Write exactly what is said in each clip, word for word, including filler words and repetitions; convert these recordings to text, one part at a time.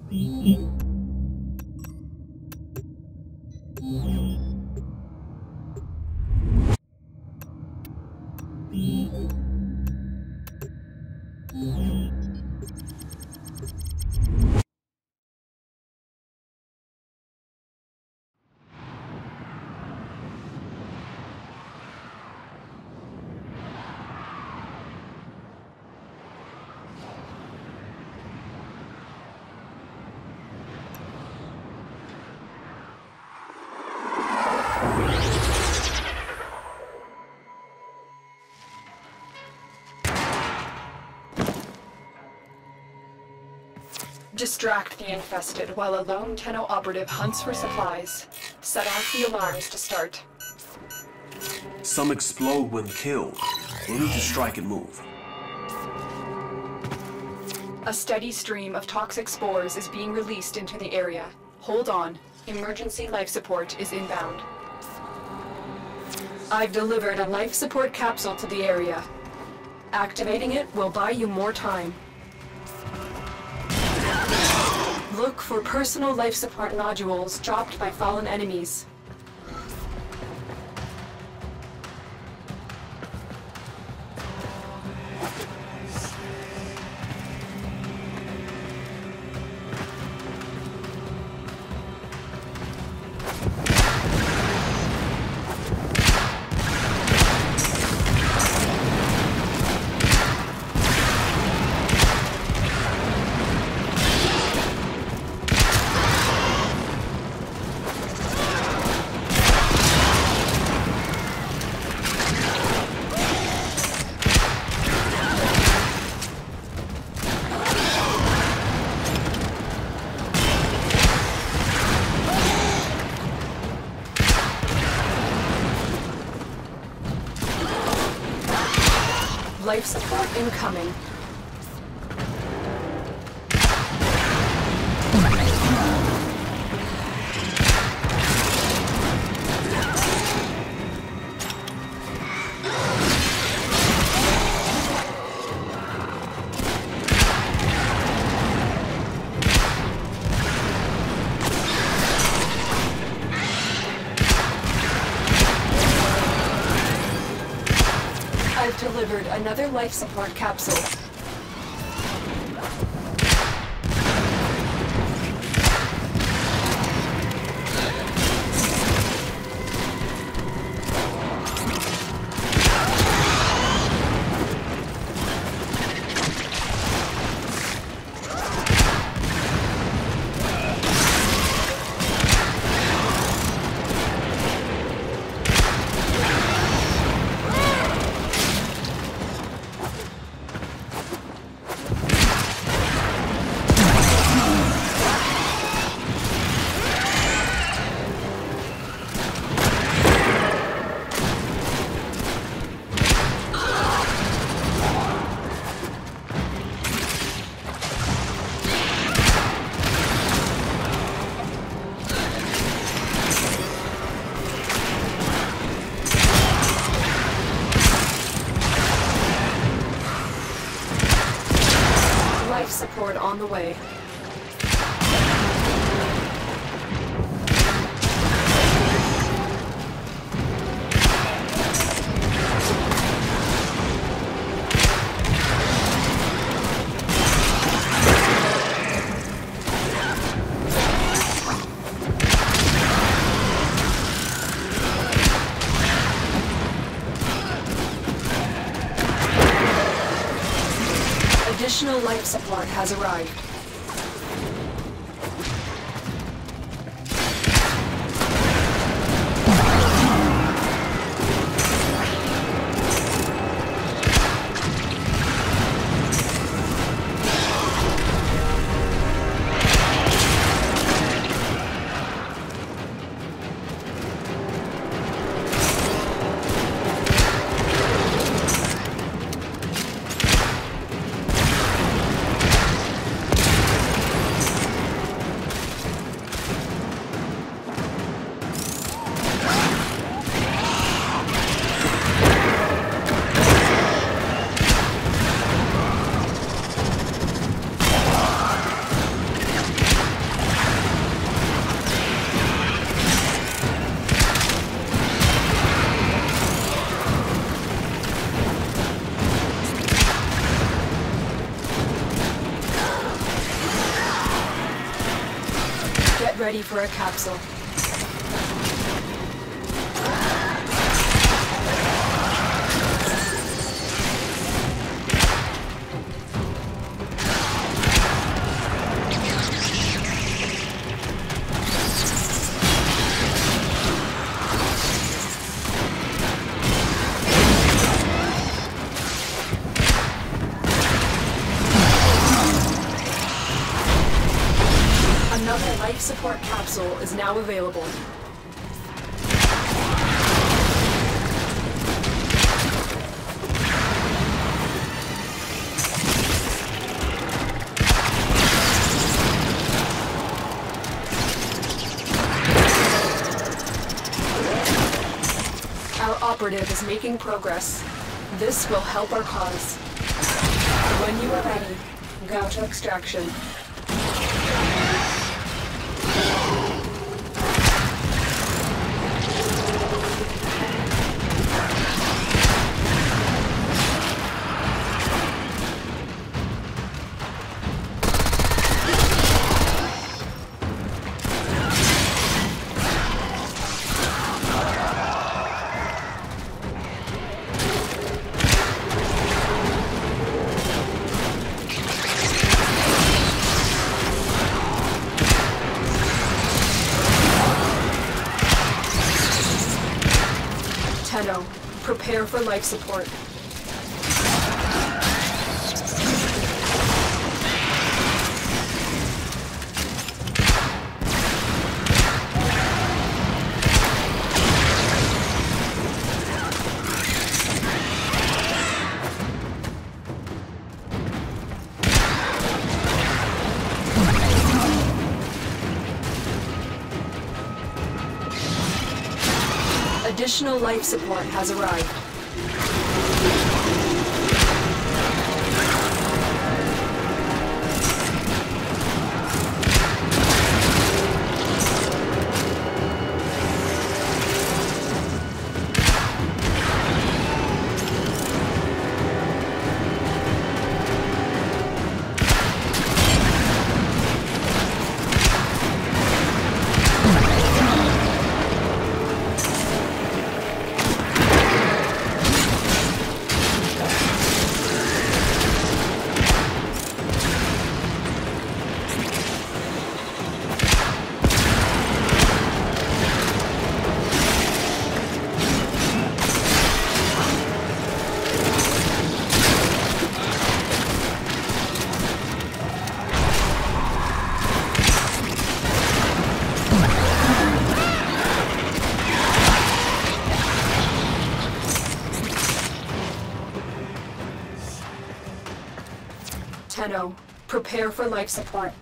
Distract the infested while a lone Tenno operative hunts for supplies. Set off the alarms to start. Some explode when killed. We'll need to strike and move. A steady stream of toxic spores is being released into the area. Hold on. Emergency life support is inbound. I've delivered a life support capsule to the area. Activating it will buy you more time. Look for personal life support nodules dropped by fallen enemies. Life support incoming. Delivered another life support capsule. Support on the way. Additional life support has arrived. ready for a capsule. Another life support capsule is now available. Our operative is making progress. This will help our cause. When you are ready, go to extraction. Tenno, prepare for life support. Additional life support has arrived. Tenno, prepare for life support.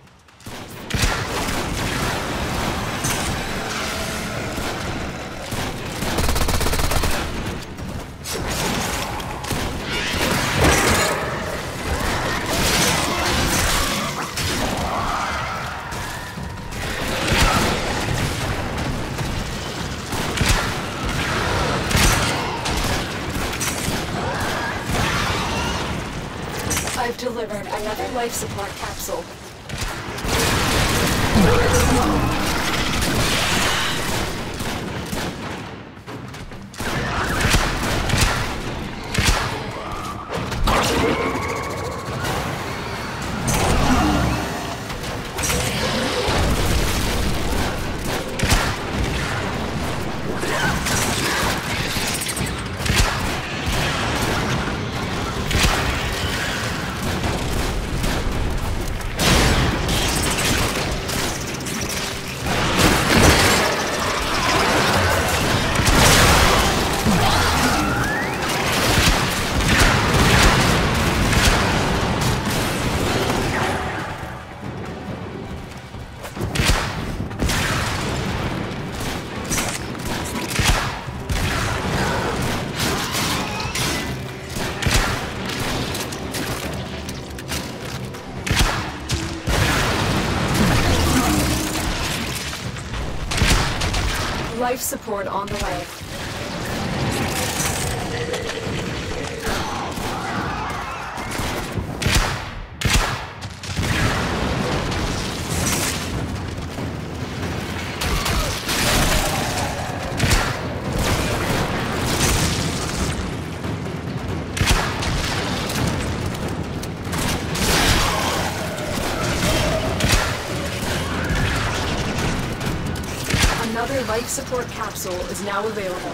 I've delivered another life support capsule. Life support on the way. life support capsule is now available.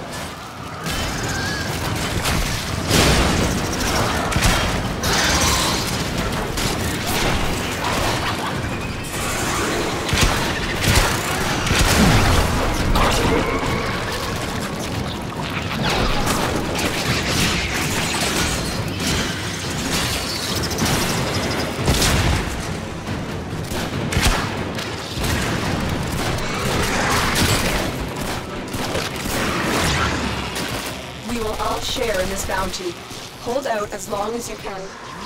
We will all share in this bounty. Hold out as long as you can.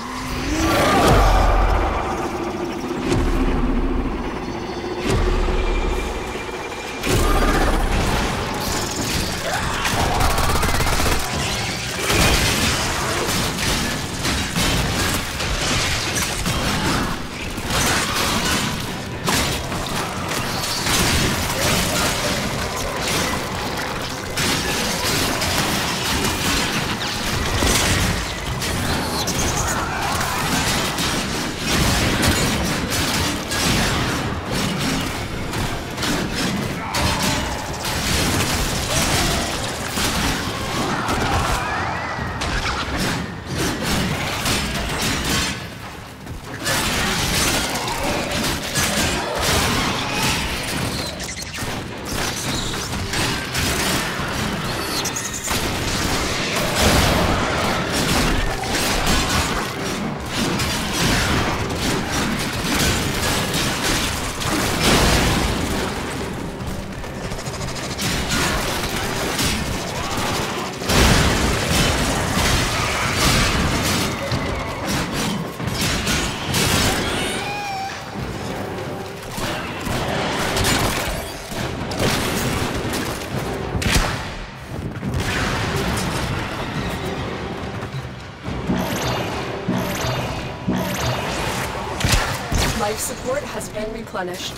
Life support has been replenished.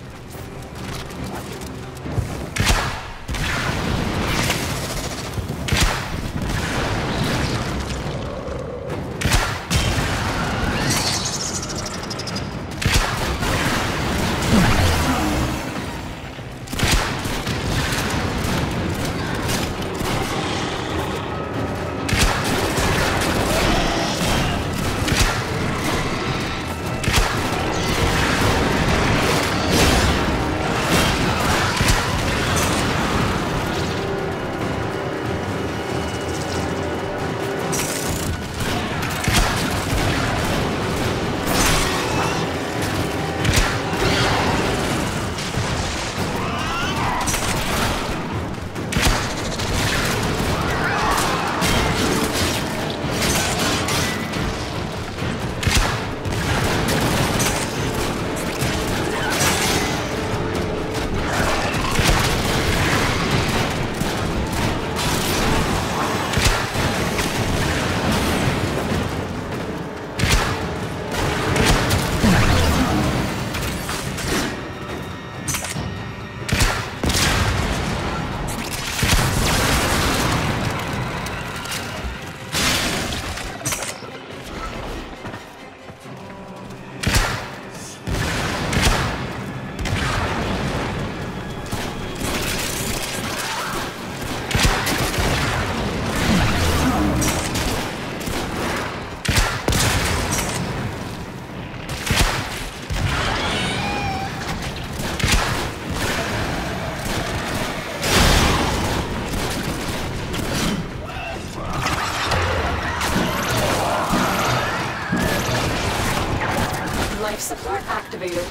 Life support activated.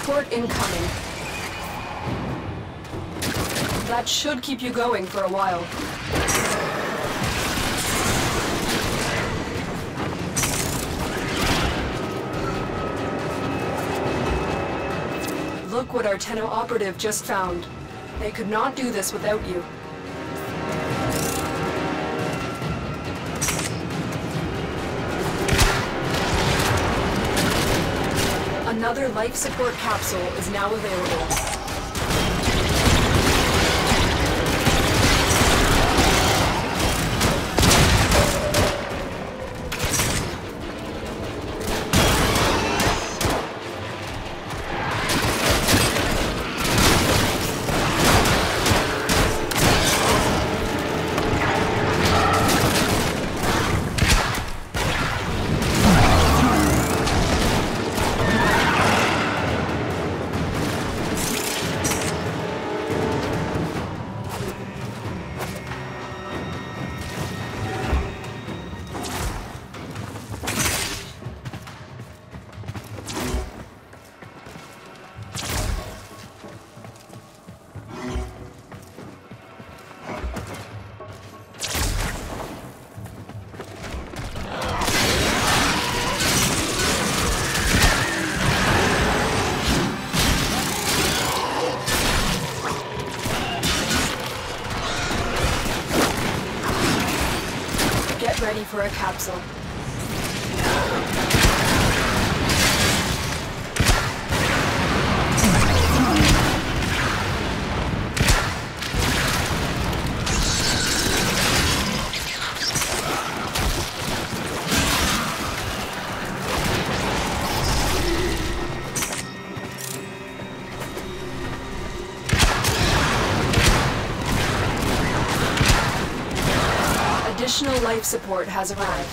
support incoming. That should keep you going for a while. Look what our Tenno operative just found. They could not do this without you. Another life support capsule is now available. Ready for a capsule. Additional life support has arrived.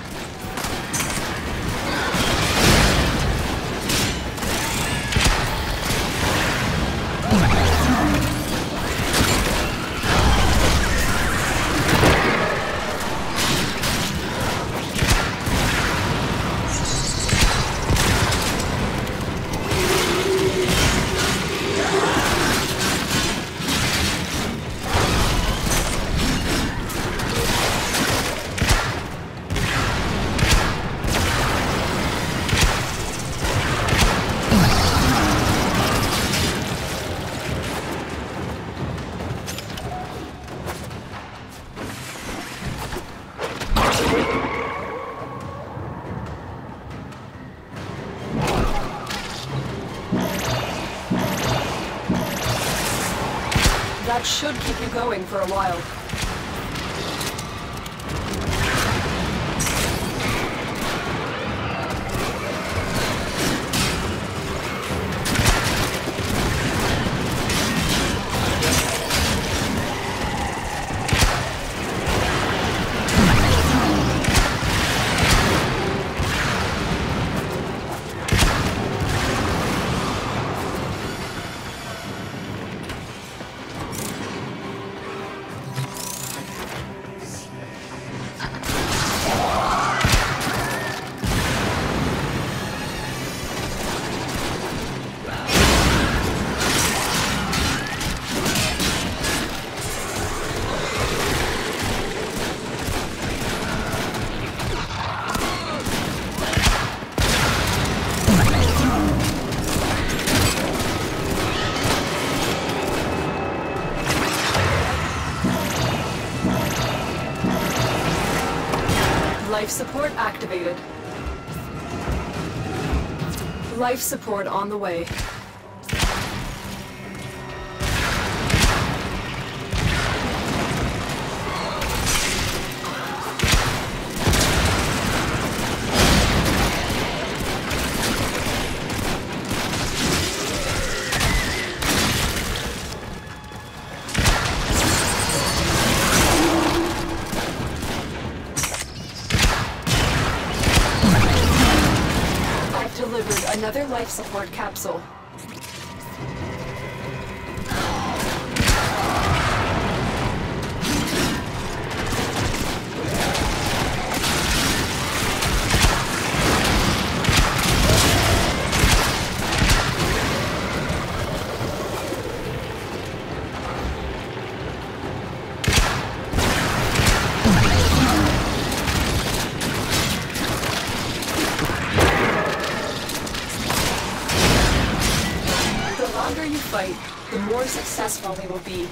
That should keep you going for a while. Life support activated. Life support on the way. Delivered another life support capsule. successful they will be.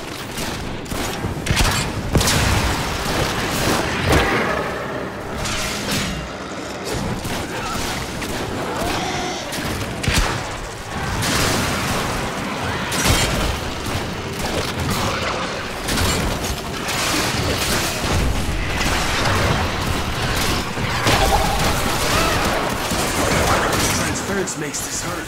Transference makes this hurt.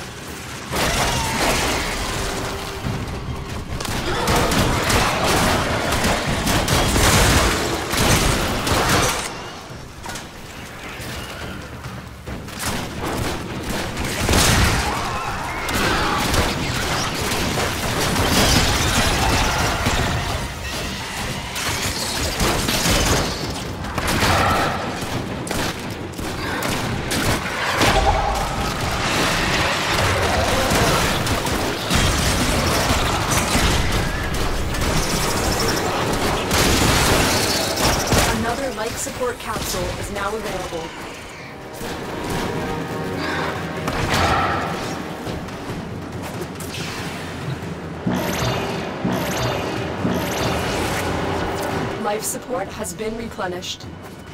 Support capsule is now available. Life support has been replenished.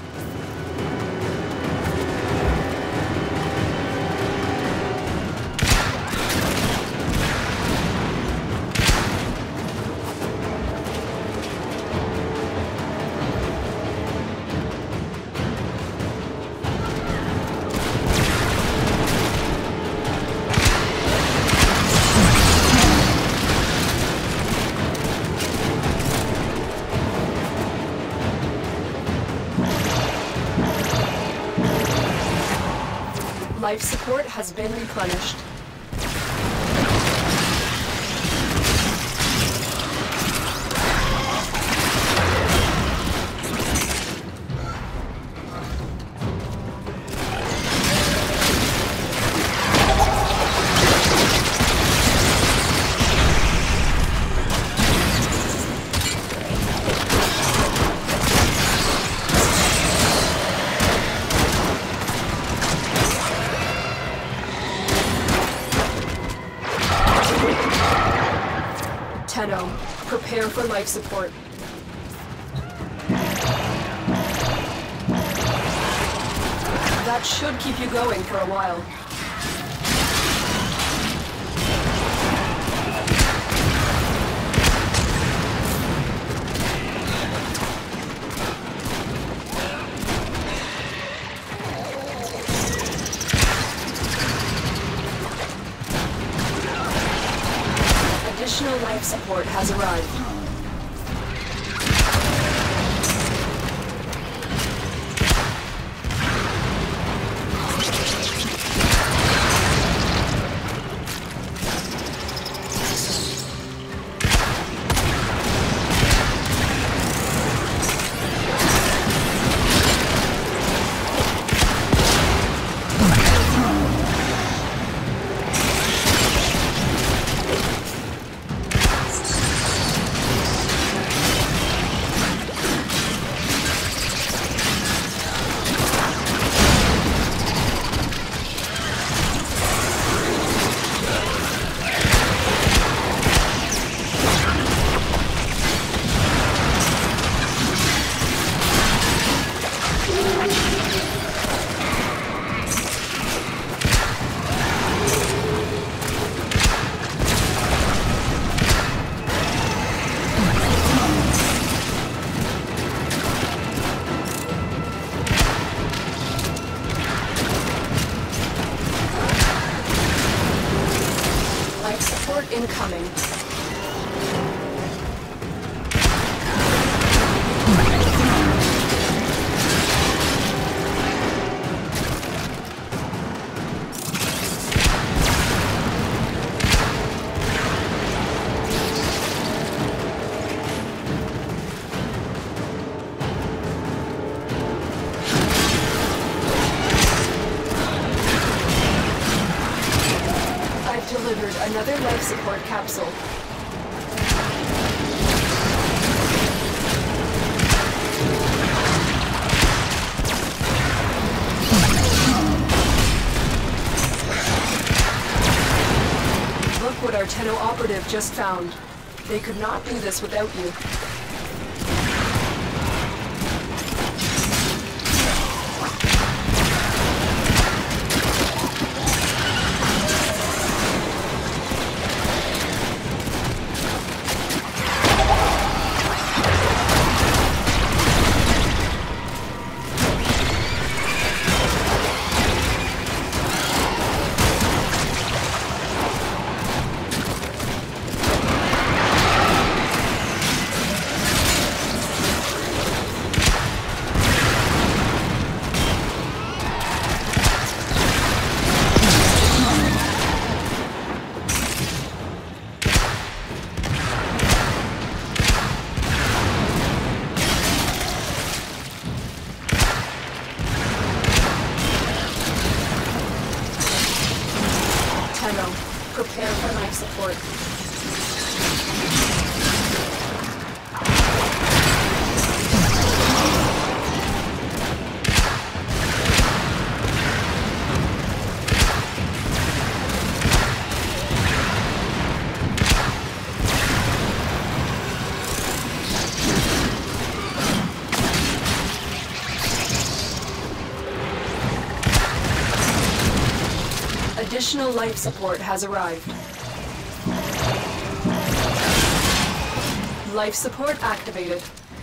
Life support has been replenished. Tenno, prepare for life support. That should keep you going for a while. Additional life support has arrived. Incoming. Delivered another life support capsule. Look what our Tenno operative just found. They could not do this without you. Prepare for life support. Additional life support has arrived. Life support activated.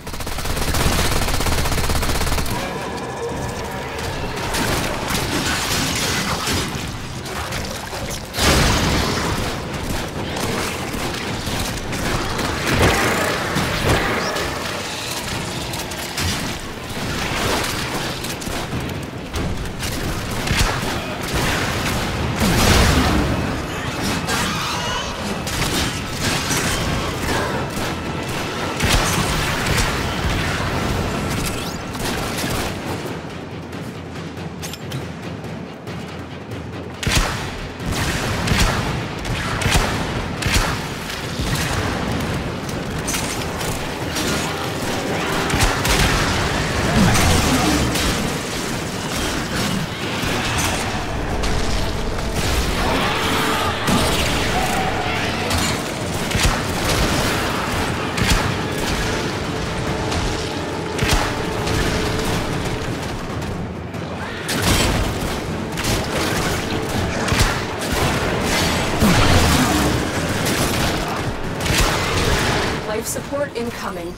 Life support incoming.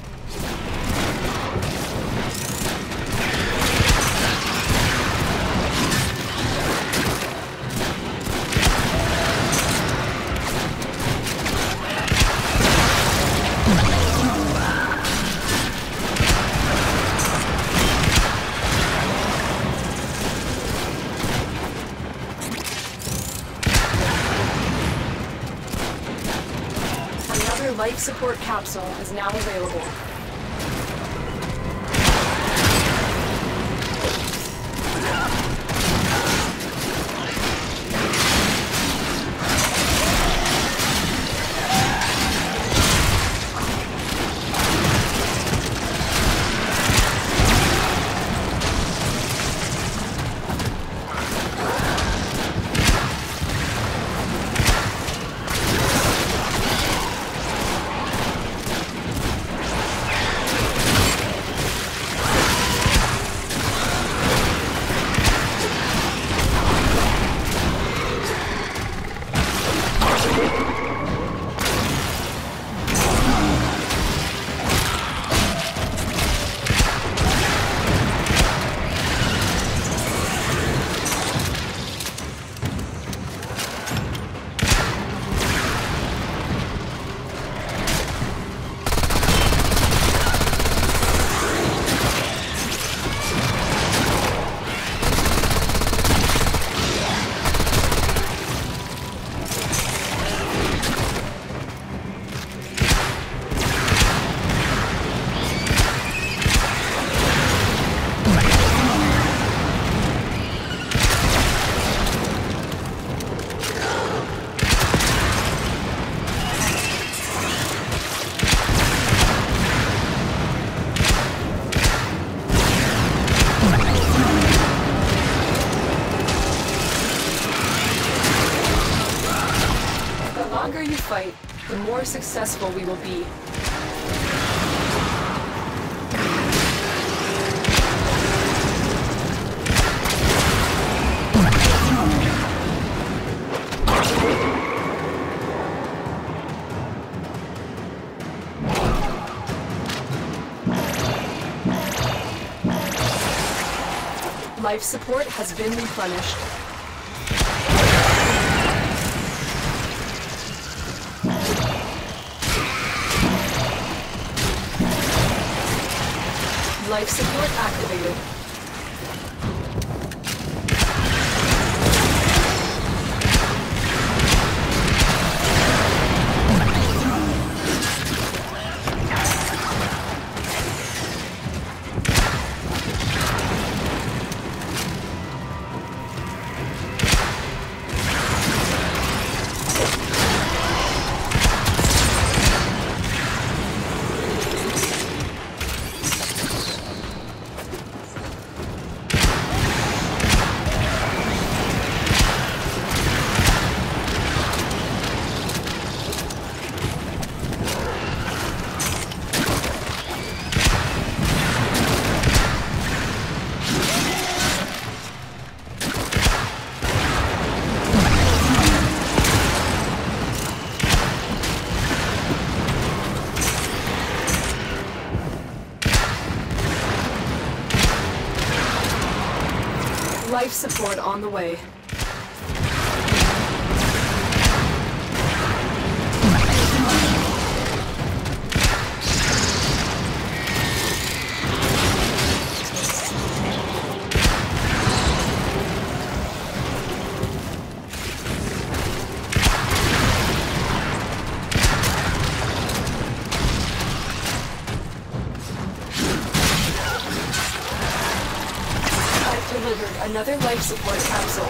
Life support capsule is now available. more successful we will be. Life support has been replenished. Life support activated. Life support on the way. Delivered another life support capsule.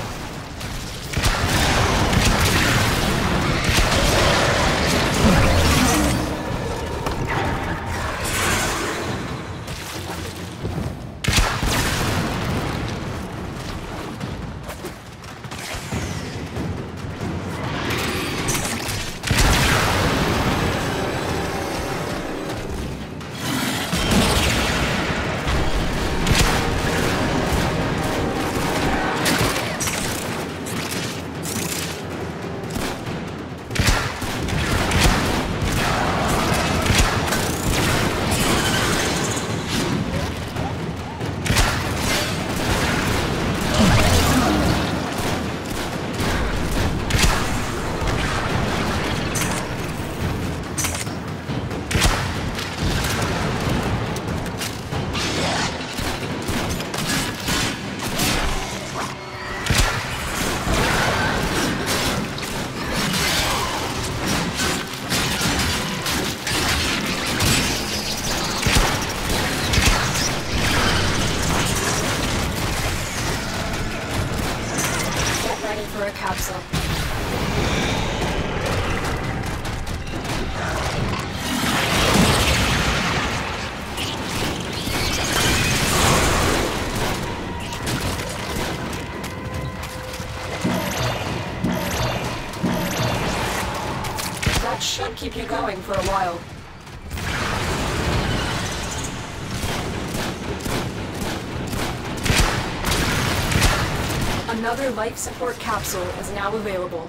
For a capsule. That should keep you going for a while. Another life support capsule is now available.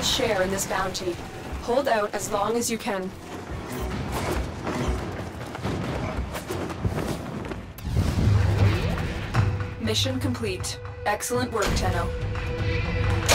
small share in this bounty. Hold out as long as you can. Mission complete. Excellent work, Tenno.